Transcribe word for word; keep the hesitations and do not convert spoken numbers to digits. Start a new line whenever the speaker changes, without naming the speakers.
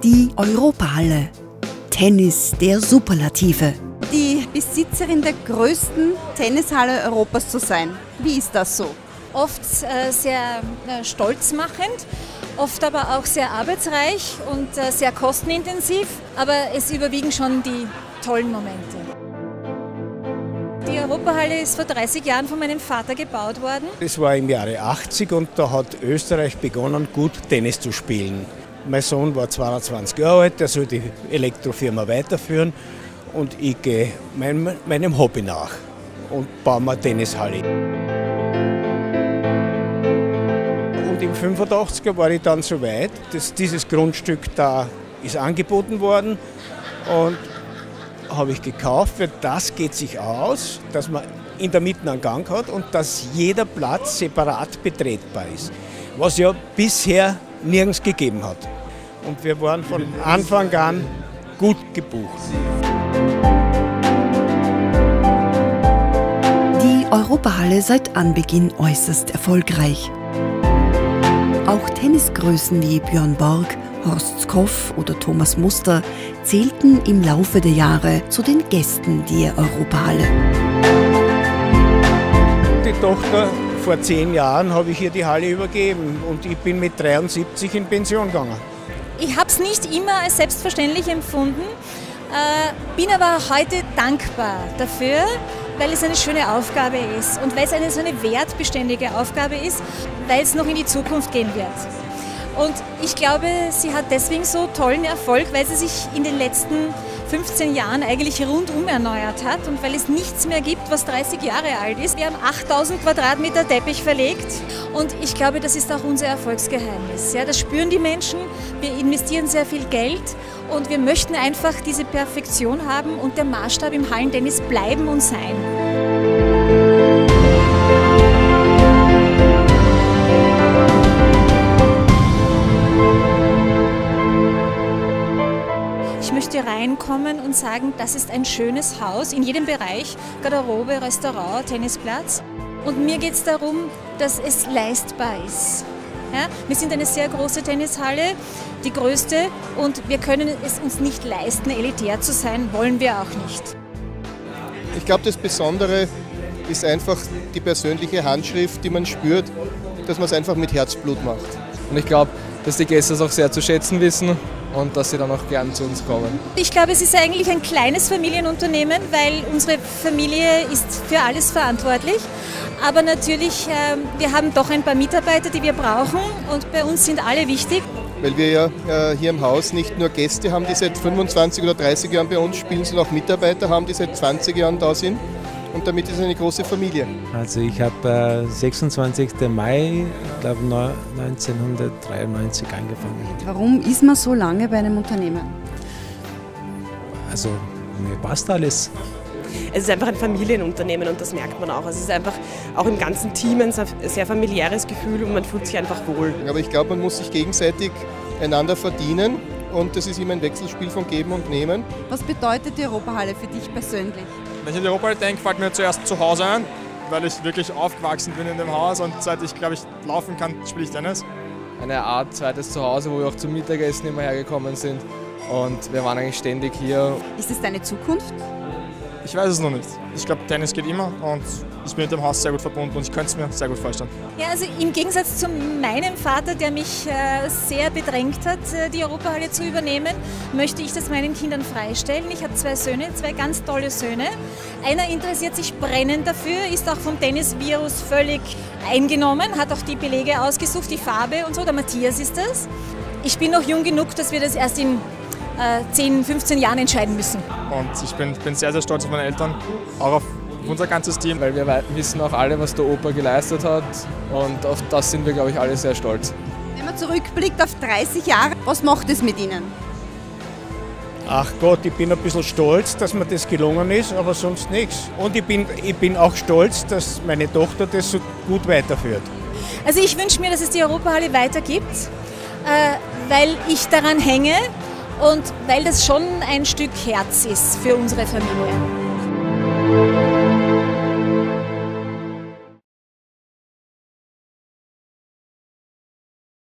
Die Europahalle. Tennis der Superlative.
Die Besitzerin der größten Tennishalle Europas zu sein. Wie ist das so?
Oft äh, sehr äh, stolzmachend, oft aber auch sehr arbeitsreich und äh, sehr kostenintensiv, aber es überwiegen schon die tollen Momente. Die Europahalle ist vor dreißig Jahren von meinem Vater gebaut worden.
Das war im Jahre achtzig und da hat Österreich begonnen, gut Tennis zu spielen. Mein Sohn war zweiundzwanzig Jahre alt, der soll die Elektrofirma weiterführen und ich gehe meinem, meinem Hobby nach und baue mir eine Tennishalle. Und im fünfundachtziger war ich dann so weit, dass dieses Grundstück da ist angeboten worden und habe ich gekauft, weil das geht sich aus, dass man in der Mitte einen Gang hat und dass jeder Platz separat betretbar ist, was ja bisher nirgends gegeben hat. Und wir waren von Anfang an gut gebucht.
Die Europahalle seit Anbeginn äußerst erfolgreich. Auch Tennisgrößen wie Björn Borg, Horst Skoff oder Thomas Muster zählten im Laufe der Jahre zu den Gästen der Europahalle.
Die Tochter, vor zehn Jahren habe ich ihr die Halle übergeben und ich bin mit dreiundsiebzig in Pension gegangen.
Ich habe es nicht immer als selbstverständlich empfunden, äh, bin aber heute dankbar dafür, weil es eine schöne Aufgabe ist und weil es eine so eine wertbeständige Aufgabe ist, weil es noch in die Zukunft gehen wird. Und ich glaube, sie hat deswegen so tollen Erfolg, weil sie sich in den letzten fünfzehn Jahren eigentlich rundum erneuert hat und weil es nichts mehr gibt, was dreißig Jahre alt ist. Wir haben achttausend Quadratmeter Teppich verlegt und ich glaube, das ist auch unser Erfolgsgeheimnis. Ja, das spüren die Menschen, wir investieren sehr viel Geld und wir möchten einfach diese Perfektion haben und der Maßstab im Hallentennis bleiben und sein. Ich möchte reinkommen und sagen, das ist ein schönes Haus in jedem Bereich, Garderobe, Restaurant, Tennisplatz. Und mir geht es darum, dass es leistbar ist. Ja, wir sind eine sehr große Tennishalle, die größte, und wir können es uns nicht leisten, elitär zu sein, wollen wir auch nicht.
Ich glaube, das Besondere ist einfach die persönliche Handschrift, die man spürt, dass man es einfach mit Herzblut macht.
Und ich glaube, dass die Gäste es auch sehr zu schätzen wissen und dass sie dann auch gern zu uns kommen.
Ich glaube, es ist eigentlich ein kleines Familienunternehmen, weil unsere Familie ist für alles verantwortlich. Aber natürlich, äh, wir haben doch ein paar Mitarbeiter, die wir brauchen, und bei uns sind alle wichtig.
Weil wir ja äh, hier im Haus nicht nur Gäste haben, die seit fünfundzwanzig oder dreißig Jahren bei uns spielen, sondern auch Mitarbeiter haben, die seit zwanzig Jahren da sind. Und damit ist es eine große Familie.
Also ich habe äh, sechsundzwanzigsten Mai, ich glaube neunzehnhundertdreiundneunzig angefangen.
Warum ist man so lange bei einem Unternehmen?
Also mir passt alles.
Es ist einfach ein Familienunternehmen und das merkt man auch. Es ist einfach auch im ganzen Team ein sehr familiäres Gefühl und man fühlt sich einfach wohl.
Aber ich glaube, man muss sich gegenseitig einander verdienen und das ist immer ein Wechselspiel von Geben und Nehmen.
Was bedeutet die Europahalle für dich persönlich?
Wenn ich an die Europahalle denke, fällt mir zuerst zu Hause ein, weil ich wirklich aufgewachsen bin in dem Haus und seit ich, glaube ich, laufen kann, spiele ich Tennis.
Eine Art zweites Zuhause, wo wir auch zum Mittagessen immer hergekommen sind und wir waren eigentlich ständig hier.
Ist es deine Zukunft?
Ich weiß es noch nicht. Ich glaube, Tennis geht immer und ich bin mit dem Haus sehr gut verbunden und ich könnte es mir sehr gut vorstellen.
Ja, also im Gegensatz zu meinem Vater, der mich äh, sehr bedrängt hat, äh, die Europahalle zu übernehmen, möchte ich das meinen Kindern freistellen. Ich habe zwei Söhne, zwei ganz tolle Söhne. Einer interessiert sich brennend dafür, ist auch vom Tennisvirus völlig eingenommen, hat auch die Belege ausgesucht, die Farbe und so. Der Matthias ist das. Ich bin noch jung genug, dass wir das erst in zehn, fünfzehn Jahren entscheiden müssen.
Und ich bin, bin sehr, sehr stolz auf meine Eltern, auch auf unser ganzes Team.
Weil wir wissen auch alle, was der Opa geleistet hat und auf das sind wir, glaube ich, alle sehr stolz.
Wenn man zurückblickt auf dreißig Jahre, was macht es mit Ihnen?
Ach Gott, ich bin ein bisschen stolz, dass mir das gelungen ist, aber sonst nichts. Und ich bin, ich bin auch stolz, dass meine Tochter das so gut weiterführt.
Also ich wünsche mir, dass es die Europahalle weitergibt, äh, weil ich daran hänge. Und weil das schon ein Stück Herz ist für unsere Familie.